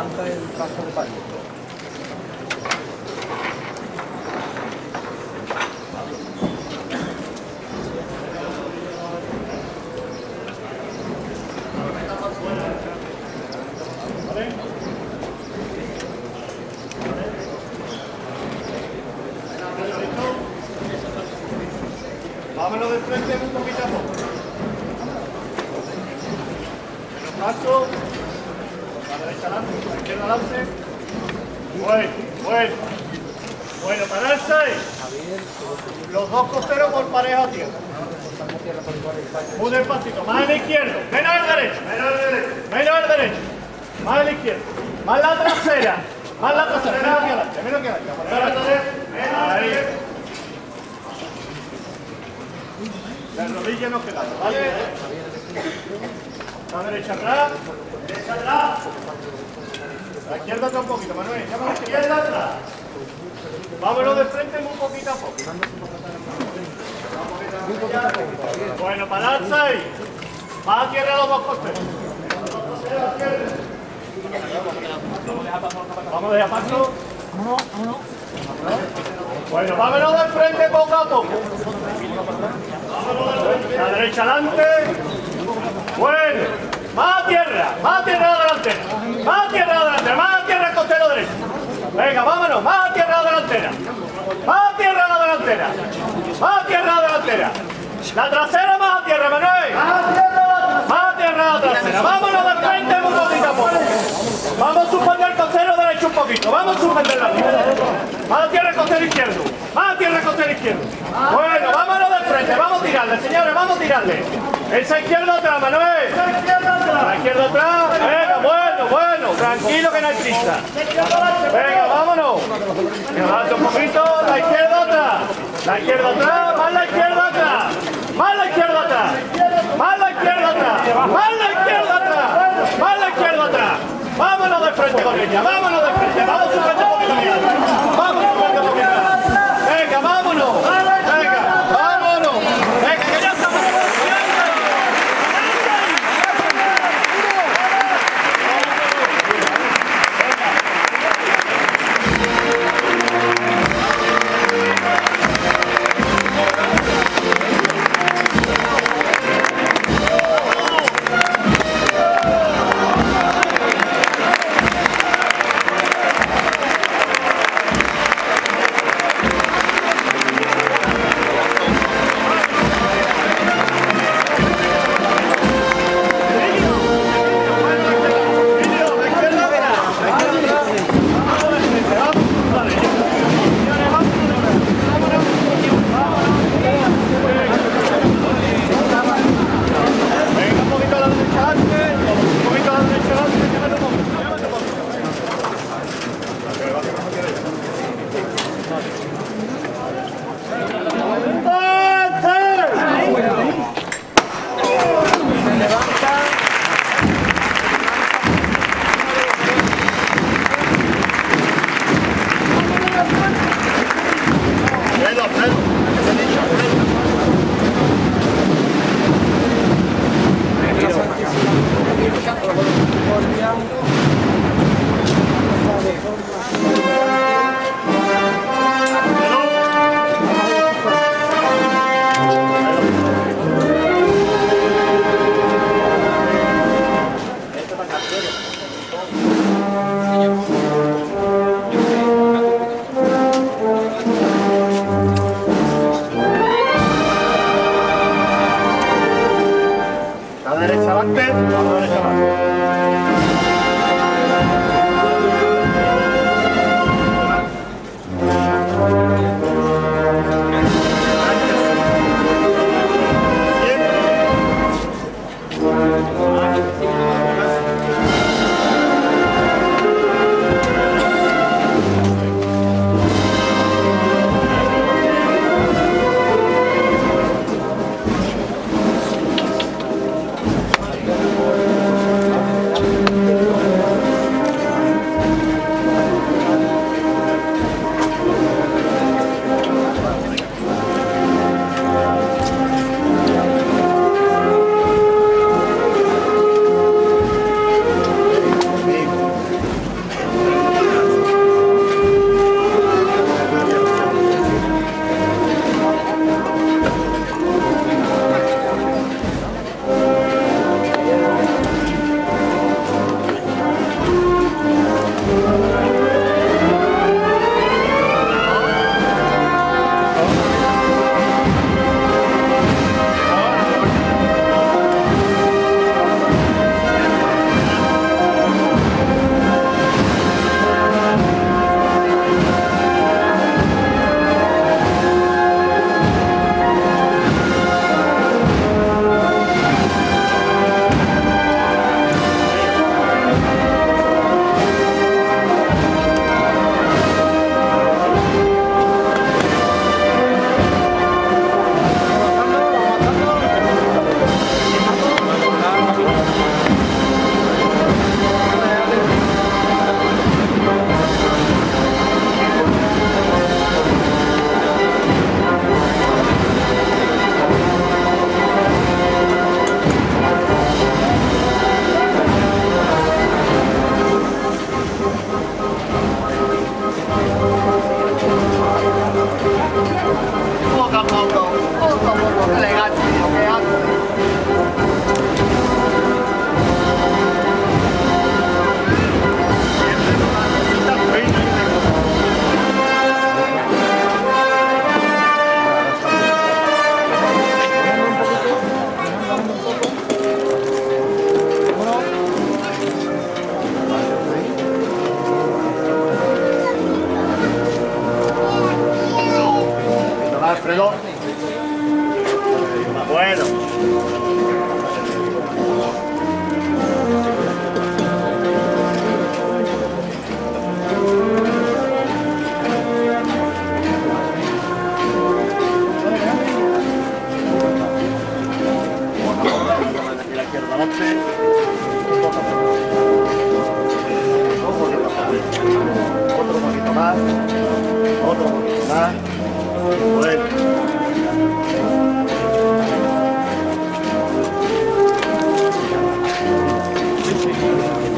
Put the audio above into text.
arranca el paso de palio. Vámonos de frente un poquito a poco. Paso. La derecha adelante, la izquierda adelante. Bueno, pararse. Los dos costeros por pareja a tierra. Muy despacito, más a la izquierda, menos a la derecha. Más a la izquierda. Más la trasera. Menos que adelante. Ahí. La rodilla no queda, ¿vale? La derecha atrás. La izquierda atrás un poquito, Manuel. Llama a la izquierda atrás. Vámonos de frente muy poquito a poco. Bueno, pararse ahí. Más a tierra los dos costeros. Vamos a dejar paso. Vámonos. Bueno, vámonos de frente poco a poco. La derecha adelante. Bueno, más tierra delantera. Más tierra al costero derecho. Venga, vámonos, más tierra delantera. La trasera más a tierra, Manuel. Más tierra la trasera. Vámonos de frente un poquito a poco. Vamos a suspender el costero derecho un poquito. Vamos a suspenderla. Más tierra el costero izquierdo. Bueno, vámonos de frente. Vamos a tirarle, señores, vamos a tirarle. Esa izquierda atrás, Manuel. La izquierda atrás. Venga, bueno. Tranquilo que no hay prisa. Venga, vámonos. Levanta un poquito. La izquierda atrás. Más la izquierda atrás. Vámonos de frente con ella. Vamos a suspender un poquito. Venga, vámonos. Venga, que ya estamos. Venga.